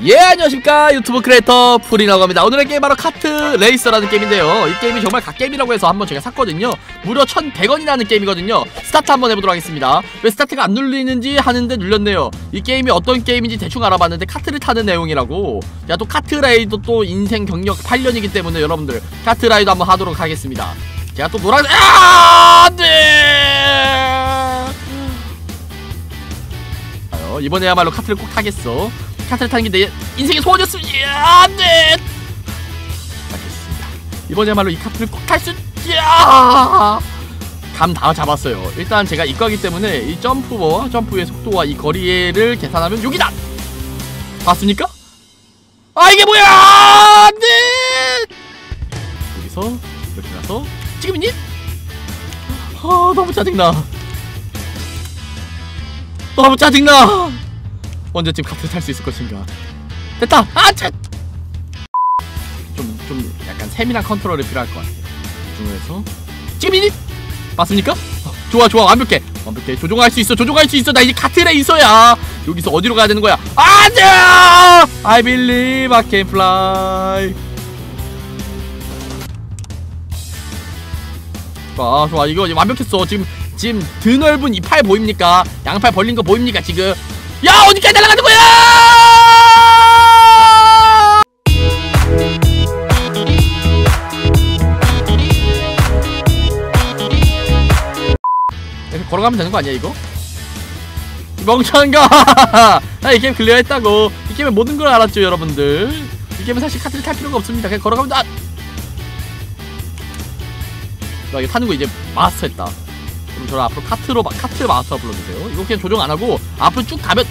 예, 안녕하십니까. 유튜브 크리에이터 프리라고 합니다. 오늘의 게임 바로 카트 레이서라는 게임인데요, 이 게임이 정말 갓게임이라고 해서 한번 제가 샀거든요. 무려 1,100원이나 하는 게임이거든요. 스타트 한번 해보도록 하겠습니다. 왜 스타트가 안 눌리는지 하는데 눌렸네요. 이 게임이 어떤 게임인지 대충 알아봤는데 카트를 타는 내용이라고. 야, 또 카트라이더 또 인생 경력 8년이기 때문에 여러분들 카트라이더 한번 하도록 하겠습니다. 제가 또 노란 이번에야말로 카트를 꼭 타겠어. 카트를 타는 게 내 인생의 소원이었으면 안돼. 알겠습니다. 이번에야말로 이 카트를 꼭 탈 수 감 다 잡았어요. 일단 제가 이과기 때문에 이 점프의 속도와 이 거리를 계산하면 여기다. 봤습니까? 아, 이게 뭐야? 안돼. 여기서 이렇게 가서 지금이니? 너무 짜증나. 너무 짜증나. 언제쯤 카트 탈 수 있을 것인가. 됐다. 좀 약간 세밀한 컨트롤이 필요할 것 같아요. 조종해서 지금이니? 맞습니까? 좋아 완벽해. 조종할 수 있어. 나 이제 카트레이서야. 여기서 어디로 가야 되는 거야? 안돼. I believe I can fly. 좋아. 이거 완벽했어. 지금 드넓은 이 팔 보입니까? 양팔 벌린 거 보입니까 지금? 야, 어디까지 날아가는 거야? 이렇게 걸어가면 되는 거 아니야 이거? 멍청한가? 나 이 게임 클리어했다고. 이 게임의 모든 걸 알았죠 여러분들. 이 게임은 사실 카트를 탈 필요가 없습니다. 그냥 걸어가면 나 이거 타는 거 이제 마스터했다. 그럼 저를 앞으로 카트 마스터 불러주세요. 이거 그냥 조정 안하고 앞으로 쭉 가면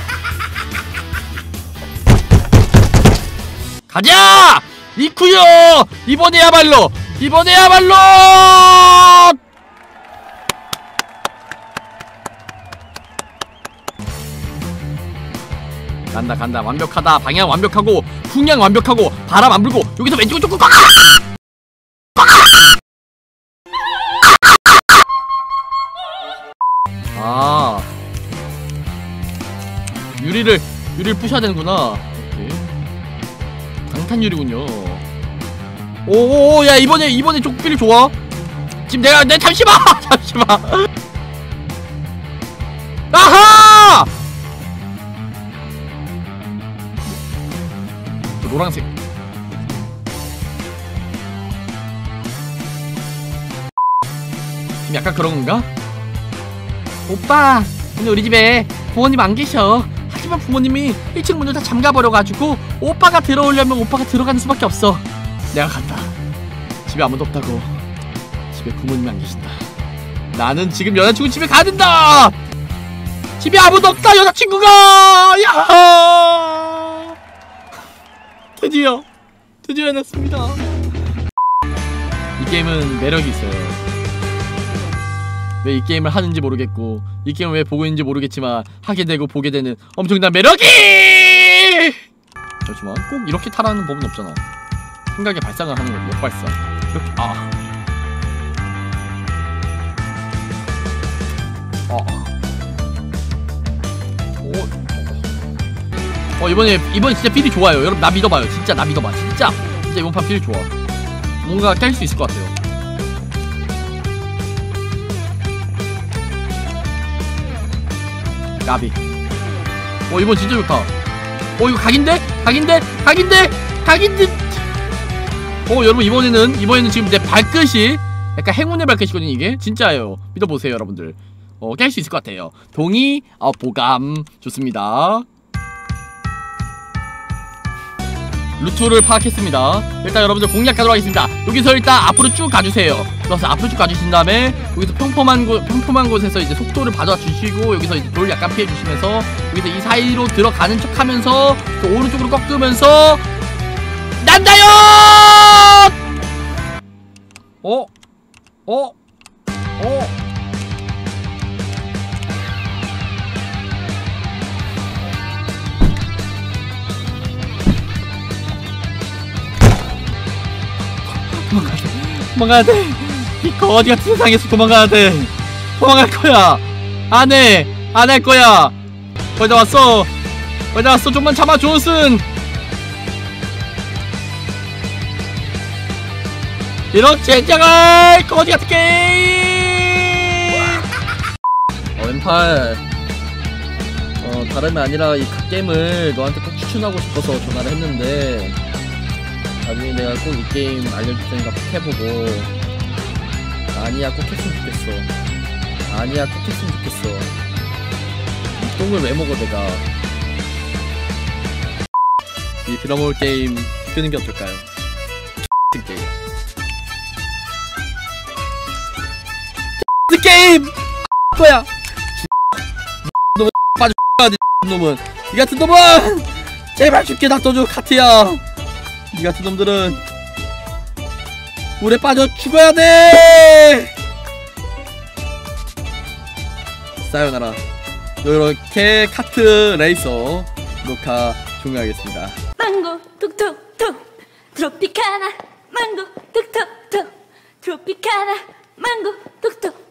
가자! 이쿠요! 이번에야말로! 간다. 완벽하다. 방향 완벽하고 풍량 완벽하고 바람 안 불고 여기서 왼쪽으로 조금 유리를 부셔야 되는구나. 오케이. 방탄유리군요. 야, 이번에 족필이 좋아. 지금 내가 잠시만. 아하! 저 노란색. 지금 약간 그런 건가? 오빠, 오늘 우리 집에 부모님 안 계셔. 하지만 부모님이 1층 문을 다 잠가버려가지고 오빠가 들어오려면 오빠가 들어가는 수밖에 없어. 내가 간다. 집에 아무도 없다고. 집에 부모님이 안 계신다. 나는 지금 여자친구 집에 가야 된다. 집에 아무도 없다 여자친구가. 야! 드디어 해냈습니다. 이 게임은 매력이 있어요. 왜 이 게임을 하는지 모르겠고 이 게임을 왜 보고 있는지 모르겠지만 하게 되고 보게 되는 엄청난 매력이! 잠시만, 꼭 이렇게 타라는 법은 없잖아. 생각에 발상을 하는 거지. 역발상. 이렇게. 이번에 진짜 필이 좋아요. 여러분 나 믿어봐요. 진짜 나 믿어봐. 진짜 이번 판 필이 좋아. 뭔가 깰 수 있을 것 같아요. 나비. 이번 진짜 좋다. 이거 각인데? 여러분 이번에는 지금 내 발끝이 약간 행운의 발끝이거든요. 이게 진짜예요. 믿어보세요 여러분들. 깰 수 있을 것 같아요. 동의, 보감. 좋습니다. 루트를 파악했습니다. 일단 여러분들 공략 가도록 하겠습니다. 여기서 일단 앞으로 쭉 가주세요. 그래서 앞으로 쭉 가주신 다음에 여기서 평범한 곳에서 이제 속도를 받아주시고 여기서 이제 돌 약간 피해주시면서 여기서 이 사이로 들어가는 척하면서 또 오른쪽으로 꺾으면서 난다요! 도망가야 돼. 이 거지 같은 세상에서 도망가야 돼. 도망갈 거야. 안 할 거야. 거의 다 왔어. 왜 나왔어? 좀만 참아 존슨. 이런 젠장할 거지 같은 게임. 왼팔 다름이 아니라 이 갓게임을 너한테 꼭 추천하고 싶어서 전화를 했는데 나중에 내가 꼭 이 게임 알려줄 테니까 꼭 해보고. 아니야 꼭 했으면 좋겠어. 아니야 꼭 했으면 좋겠어. 이 똥을 왜 먹어 내가. 이 빌어먹을 게임 끄는 게 어떨까요? 게임 게임 뭐야? 놈은 빠져 놈은 이 같은 놈은 제발 죽게 놔둬줘 카트야. 이 같은 놈들은 물에 빠져 죽어야 돼. 사요나라. 요렇게 카트 레이서 녹화 종료하겠습니다. 망고 톡톡톡 트로피카나 망고 톡톡톡 트로피카나 망고 톡톡